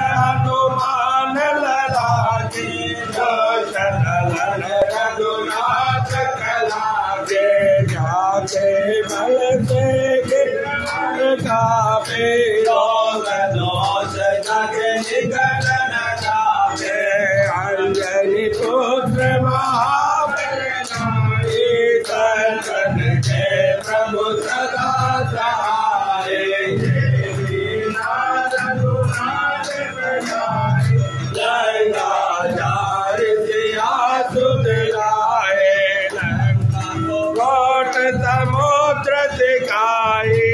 हनुमान लला की चलन रघुनाथ कला के जाके बल से गिरन गावे दोष जग निकटन गावे अंजनी पुत्र महाबलशाली संकट के प्रभु सदा सहारे समुद्र सिखाए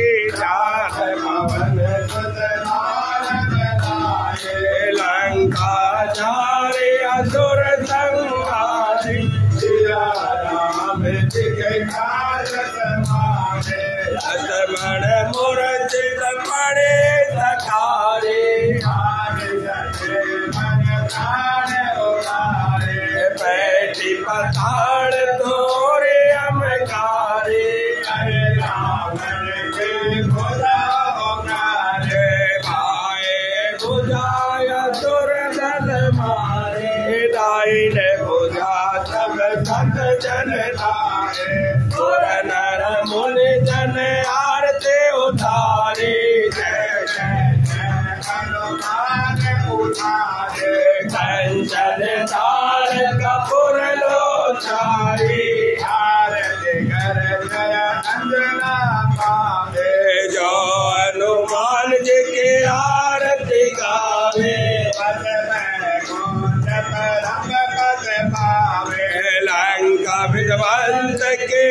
लंका चारे असुर संहारे राम लक्ष्मण मूर्छित पड़े सखारे बैठी पताड़ तोरे अमकारे रावण के भुजा उगारे भाई बुझाय दुर्दल मारे दाइन बुझा सब सत जन तारे सुर नर मुनि जन आरती उतारे जय जय हनुमान उठारे कंचन तार कपूर लोचारी आरती कर जय अंजना पावे जो हनुमान जी की आरती गावे पद में गुंज रंग पद पावे लंका विध्वंस के